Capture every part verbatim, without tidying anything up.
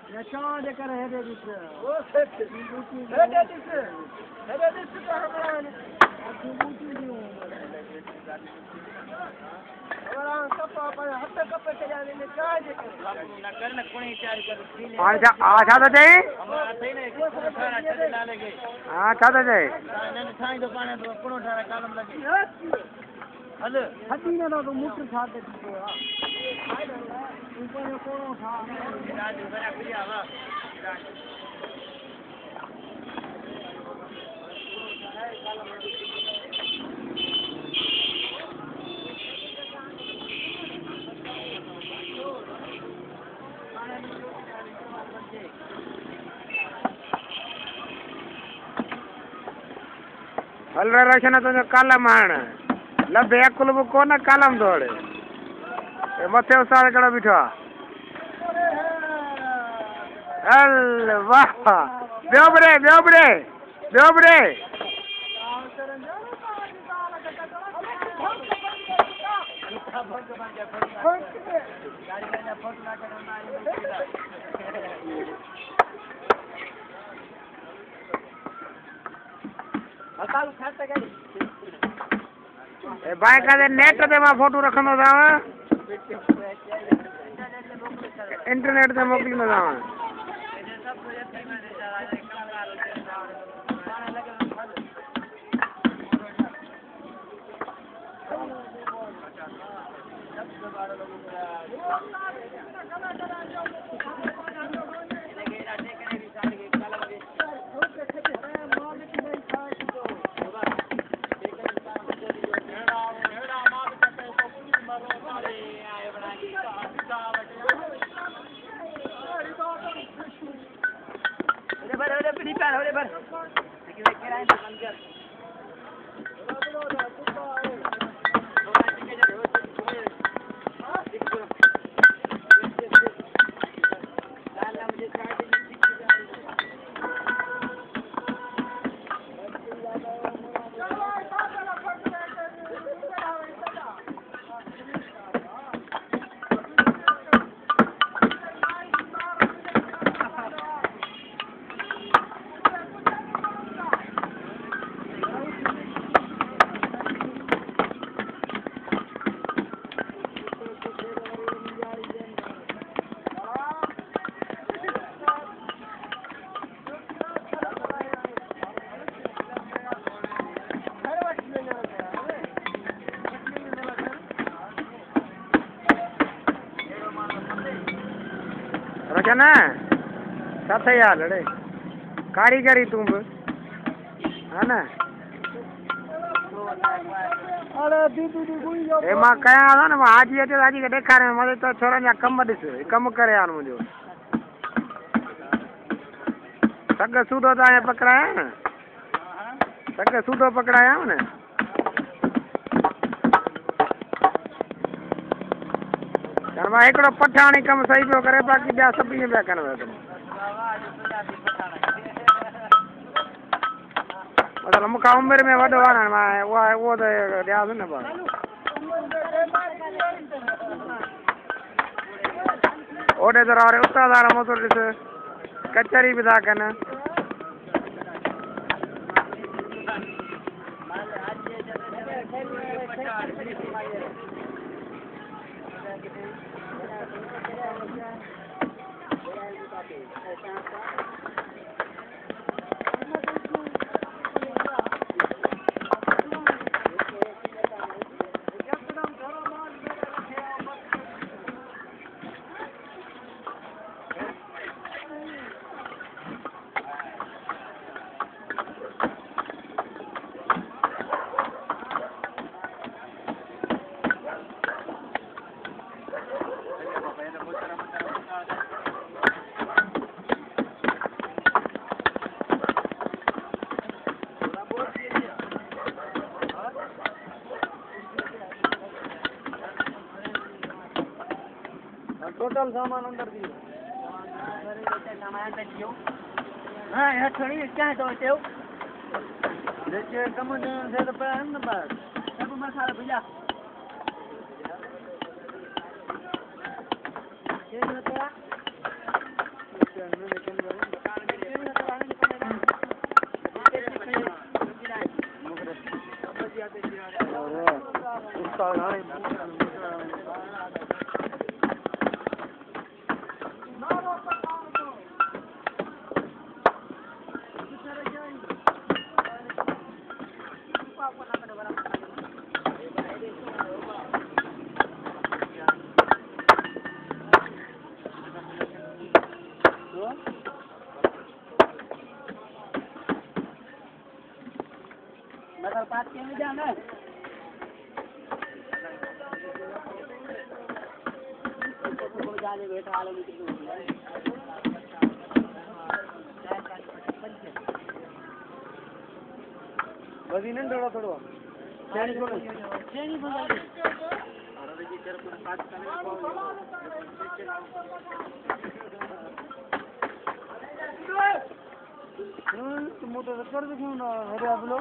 या चाँद कर है दे दिस ओ है दे दिस है दे दिस का हमारा तू बूटी दी हमारा कप पर हट कप पे जाने में चाय दे कर ना कर ना कोनी चाय कर अच्छा अच्छा तो जाए हमारा सही नहीं को खाना चले डाले के हां अच्छा तो जाए ना थाई दो पाने तो कोनो ठारा कालम लगे हले हदी ने तो मुठ छा दे तो ऊपर में कोनो था राज बड़ा क्रिया वा हल रचना तो कालम हाण लभे अकुल बि कोन कालम दौड़े ए मथे उसार कड़ा बीठो हल वाह ॿियो बि ॾे ॿियो बि ॾे ॿियो बि ॾे बाइक ते नेट ते मां फोटो रखंदो अथांव इंटरनेट ते मोकिलींदो अथांव रचना छा यार अड़े कारीगरी तू भी है ना ए मां कयां थो न मां हाजी अचे हाजी खे ॾेखारे मथे तो छोरनि जा कम ॾिस कमु करे हाणे मुंहिंजो सॻ सूधो त हाणे पकड़ाया न सॻ सूधो पकड़ाया न मां हिकिड़ो पठाणी कमु सही पियो करे बाक़ी ॿिया सभु ईअं पिया कनि कमु मतिलबु मूंखां उमिरि में वॾो आहे न मां उहा उहो त ॾियांसि न भाउ ओॾे तरह वारे उस्ताद वारा मूं ॾिस कचहरी बि था कनि टोटल सामान अंदर दियो हाँ यहाँ छोड़ी क्या तो तेव देखिए कम से तो पर न बस सब मसाला भुजा ये होता मतलब पाँच के में जाना है जाले बैठा आलो मीटर को बदी नहीं थोड़ा थोड़ा चेनी थोड़ा चेनी बोला और ये तेरे को पाँच करने में हम्म तुम तो कर दो क्यों ना अरे आप लोग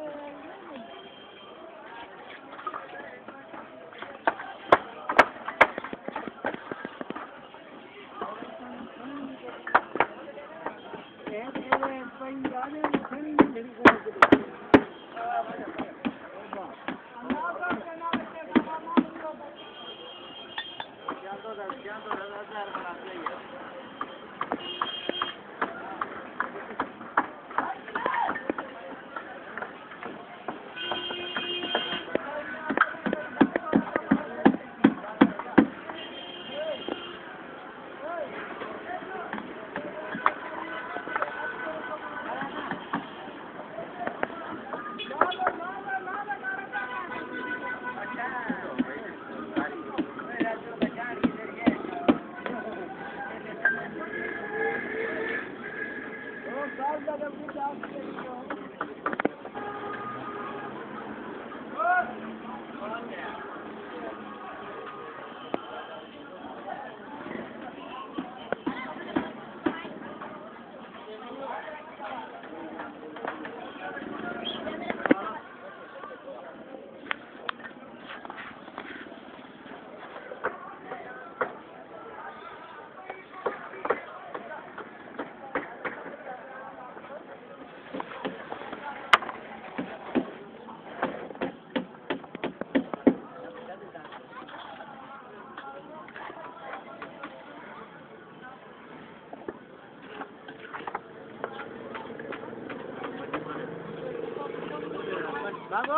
भागो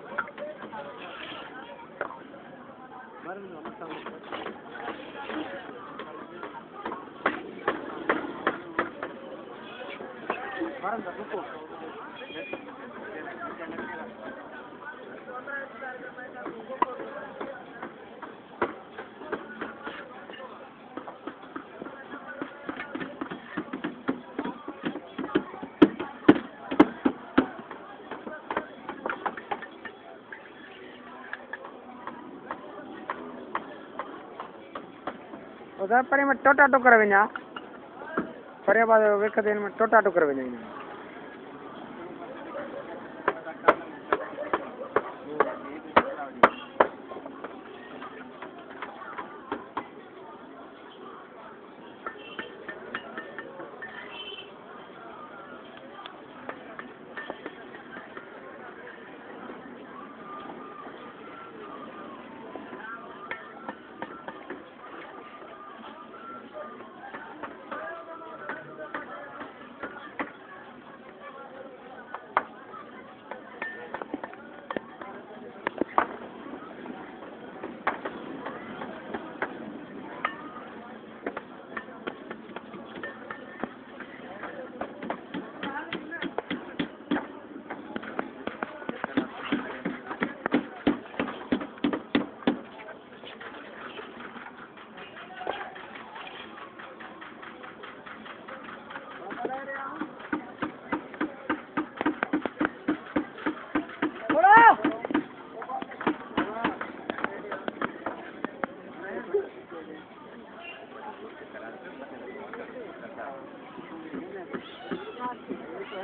उधर पर में टोटा टोकर बना परे बाद वेख दिन में टोटा टोकर बना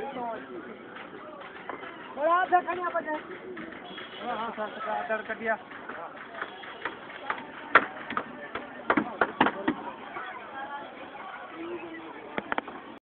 बड़ा देखनिया पड़े हां हां सर का दर कटिया